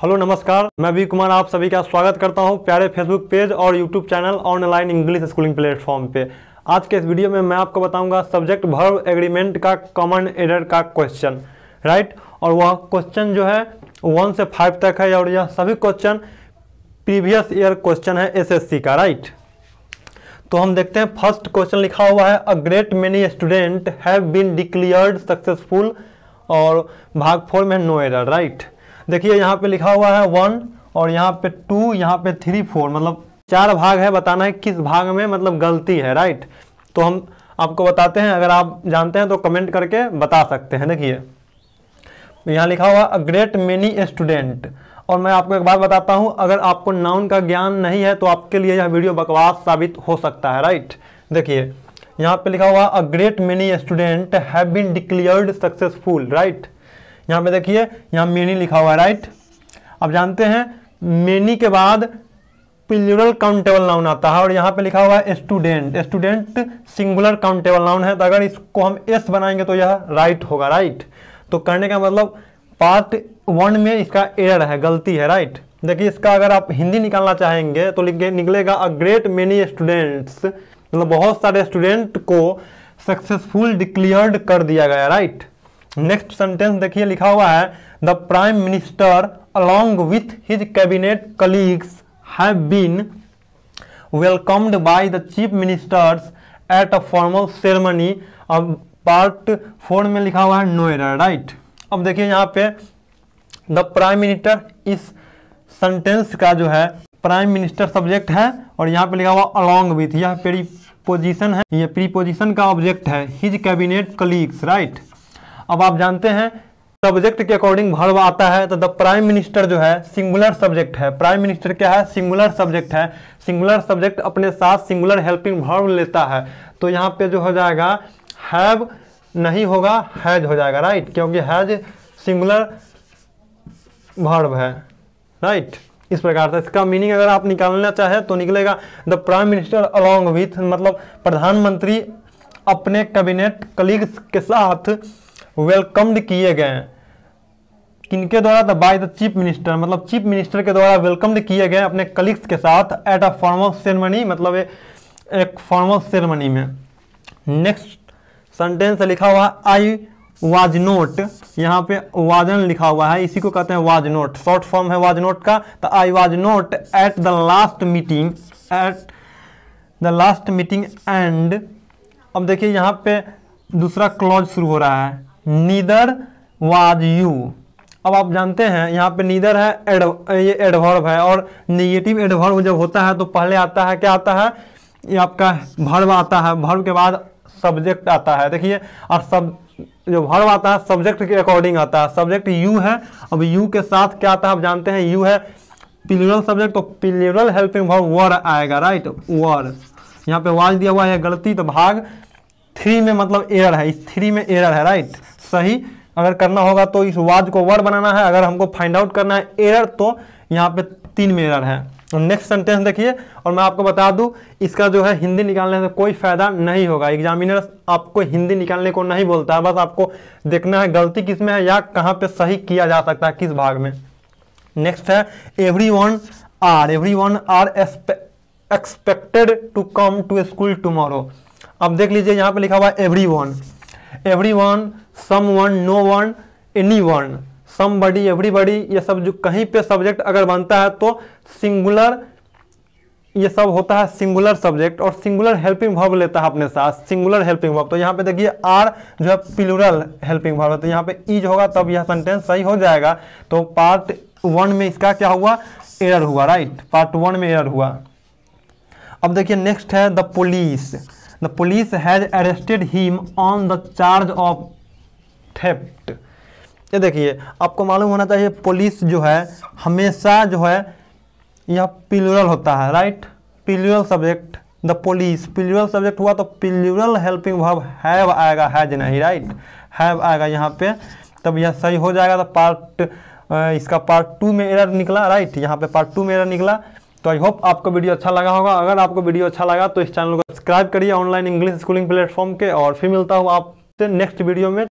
Hello नमस्कार, मैं we Kumar आप सभी का स्वागत करता हूं प्यारे फेसबुक पेज और YouTube channel online English schooling platform पे। आज के इस वीडियो में मैं आपको बताऊंगा सब्जेक्ट वर्ब एग्रीमेंट का कॉमन एरर का क्वेश्चन, राइट। और वह क्वेश्चन जो है 1 से 5 तक है और यह सभी क्वेश्चन प्रीवियस ईयर क्वेश्चन है एसएससी का, राइट। तो हम देखते हैं फर्स्ट क्वेश्चन लिखा हुआ है a great many student have been declared successful और भाग 4 में नो एरर, राइट। देखिए यहाँ पे लिखा हुआ है 1 और यहाँ पे 2, यहाँ पे 3, 4, मतलब 4 भाग है। बताना है किस भाग में मतलब गलती है, राइट। तो हम आपको बताते हैं, अगर आप जानते हैं तो कमेंट करके बता सकते हैं। देखिए यहाँ लिखा हुआ अ ग्रेट मेनी स्टूडेंट, और मैं आपको एक बात बताता हूँ, अगर आपको नाउन का ज्ञान नहीं है तो आपके लिए यह वीडियो बकवास साबित हो सकता है, राइट। देखिए यहाँ पे लिखा हुआ a great many student have been declared successful, right. यहाँ पे देखिए यहाँ मेनी लिखा हुआ है, राइट। अब जानते हैं मेनी के बाद प्लूरल काउंटेबल नाउन आता है और यहाँ पे लिखा हुआ है student. Student singular countable noun है, तो अगर इसको हम एस बनाएंगे तो यह राइट होगा, राइट। तो करने का मतलब पार्ट 1 में इसका एरर है, गलती है, राइट। देखिए इसका अगर आप हिंदी निकालना चाहेंगे तो निकलेगा अ ग्रेट मेनी स्टूडेंट्स, मतलब बहुत सारे स्टूडेंट को सक्सेसफुल डिक्लेयर्ड कर दिया गया, राइट। नेक्स्ट सेंटेंस देखिए लिखा हुआ है the prime minister along with his cabinet colleagues have been welcomed by the chief ministers at a formal ceremony. अब पार्ट 4 में लिखा हुआ है नो एरर, राइट। अब देखिए यहाँ पे द प्राइम मिनिस्टर, इस सेंटेंस का जो है प्राइम मिनिस्टर सब्जेक्ट है और यहाँ पे लिखा हुआ अलॉन्ग विथ, यह प्रीपोजिशन है, यह प्रीपोजिशन का ऑब्जेक्ट है, हिज कैबिनेट कलीग्स, राइट। अब आप जानते हैं सब्जेक्ट के अकॉर्डिंग वर्ब आता है, तो द प्राइम मिनिस्टर जो है सिंगुलर सब्जेक्ट है। प्राइम मिनिस्टर क्या है? सिंगुलर सब्जेक्ट है। सिंगुलर सब्जेक्ट अपने साथ सिंगुलर हेल्पिंग वर्ब लेता है, तो यहाँ पे जो हो जाएगा हैव नहीं होगा, हैज हो जाएगा, राइट, क्योंकि हैज सिंगुलर वर्ब है, राइट। इस प्रकार से इसका मीनिंग अगर आप निकालना चाहे तो निकलेगा the prime minister along with, मतलब प्रधानमंत्री अपने कैबिनेट कलीग्स के साथ वेलकम्ड किए गए। किनके द्वारा? The by the chief minister, मतलब चीफ मिनिस्टर के द्वारा वेलकम्ड किए गए अपने कलीग्स के साथ एट अ फॉर्मल सेरेमनी, मतलब एक फॉर्मल सेरेमनी में। नेक्स्ट सेंटेंस लिखा हुआ आई वाज नोट, यहाँ पे वाजन लिखा हुआ है, इसी को कहते हैं वाज नोट, शॉर्ट फॉर्म है वाज नोट का। तो I was not at the last meeting, at the last meeting and, अब देखिए यहाँ पे दूसरा क्लॉज शुरू हो रहा है, नीदर वाज यू। अब आप जानते हैं यहाँ पे नीदर है, ये एडवर्ब है, और नेगेटिव एडवर्ब जब होता है तो पहले आता है, क्या आता है? ये आपका वर्ब आता है, वर्ब के बाद सब्जेक्ट आता है। देखिए, और सब जो वर्ब आता है सब्जेक्ट के अकॉर्डिंग आता है। सब्जेक्ट यू है, अब यू के साथ क्या आता है? आप जानते हैं यू है प्लूरल सब्जेक्ट, तो प्लूरल हेल्पिंग वर्ब वर आएगा, राइट, वर। यहाँ पे वाज दिया हुआ है गलती, तो भाग 3 में मतलब एरर है, इस 3 में एरर है, राइट। सही अगर करना होगा तो इस वाज को वर्ड बनाना है, अगर हमको फाइंड आउट करना है एरर तो यहाँ पे 3 में एरर है। तो नेक्स्ट सेंटेंस देखिए, और मैं आपको बता दूं इसका जो है हिंदी निकालने से कोई फायदा नहीं होगा। एग्जामिनर आपको हिंदी निकालने को नहीं बोलता है, बस आपको देखना है गलती किस में है या कहाँ पे सही किया जा सकता है, किस भाग में। नेक्स्ट है everyone are expected to come to school tomorrow. अब देख लीजिए यहाँ पे लिखा हुआ है everyone, someone, no one, anyone, somebody, everybody, ये सब जो कहीं पे सब्जेक्ट अगर बनता है तो सिंगुलर, ये सब होता है सिंगुलर सब्जेक्ट और सिंगुलर हेल्पिंग वर्ब लेता है अपने साथ, सिंगुलर हेल्पिंग वर्ब। तो यहाँ पे देखिए आर जो है प्लूरल हेल्पिंग वर्ब है, तो यहाँ पे इज होगा तब यह सेंटेंस सही हो जाएगा। तो पार्ट 1 में इसका क्या हुआ? एरर हुआ, राइट, पार्ट 1 में एरर हुआ। अब देखिए नेक्स्ट है the police has arrested him on the charge of theft. ये देखिए आपको मालूम होना चाहिए पुलिस जो है हमेशा जो है यह प्लूरल होता है, right, plural subject. The police plural subject हुआ तो प्लूरल हेल्पिंग वर्ब हैव आएगा, हैज नहीं, राइट, हैव आएगा यहाँ पे, तब यह सही हो जाएगा। तो इसका पार्ट 2 में एरर निकला, राइट, यहाँ पे पार्ट 2 में एरर निकला। तो आई होप आपको वीडियो अच्छा लगा होगा। अगर आपको वीडियो अच्छा लगा तो इस चैनल को सब्सक्राइब करिए ऑनलाइन इंग्लिश स्कूलिंग प्लेटफॉर्म के, और फिर मिलता हूँ आपसे नेक्स्ट वीडियो में।